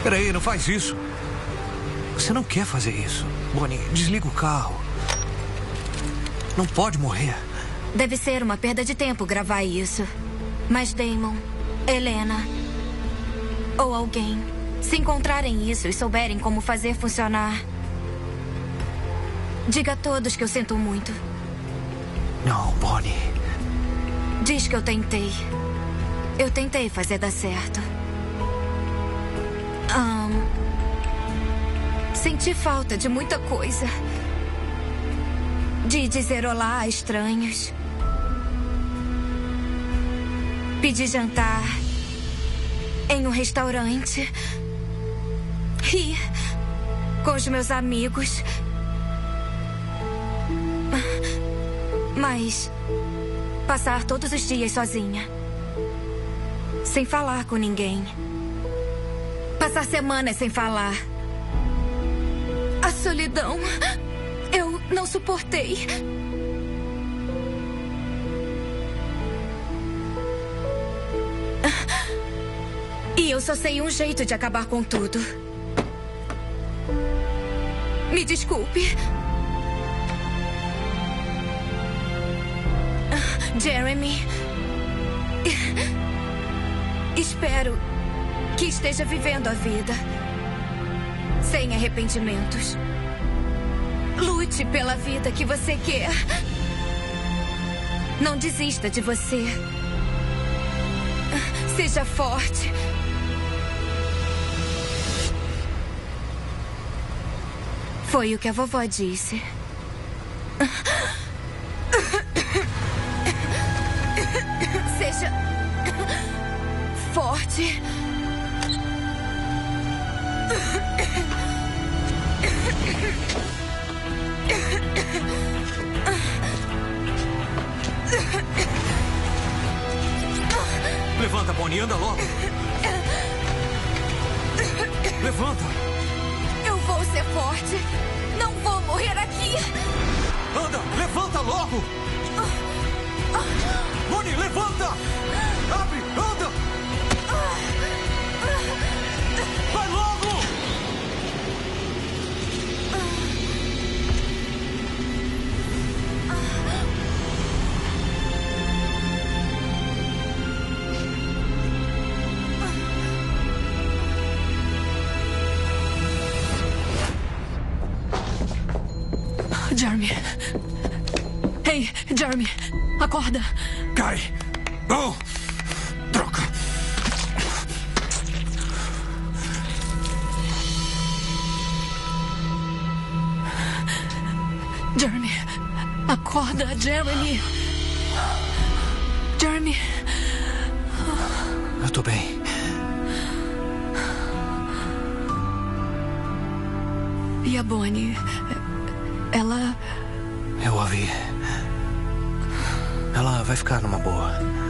Peraí, não faz isso. Você não quer fazer isso. Bonnie, desliga o carro. Não pode morrer. Deve ser uma perda de tempo gravar isso. Mas Damon, Helena ou alguém, se encontrarem isso e souberem como fazer funcionar, diga a todos que eu sinto muito. Não, Bonnie. Diz que eu tentei. Eu tentei fazer dar certo. Senti falta de muita coisa. De dizer olá a estranhos. Pedir jantar em um restaurante. Rir com os meus amigos. Mas passar todos os dias sozinha. Sem falar com ninguém. Passar semanas sem falar. A solidão. Eu não suportei. E eu só sei um jeito de acabar com tudo. Me desculpe. Jeremy. Espero que esteja vivendo a vida sem arrependimentos. Lute pela vida que você quer. Não desista de você. Seja forte. Foi o que a vovó disse. Seja forte. Levanta, Bonnie, anda logo. Levanta. Eu vou ser forte. Não vou morrer aqui. Anda, levanta logo. Bonnie, levanta. Abre, anda. Vai logo. Jeremy. Ei, Jeremy. Acorda. Cai. Oh, troca. Jeremy. Acorda, Jeremy. Jeremy. Eu tô bem. E a Bonnie? Ela... Eu ouvi. Ela vai ficar numa boa.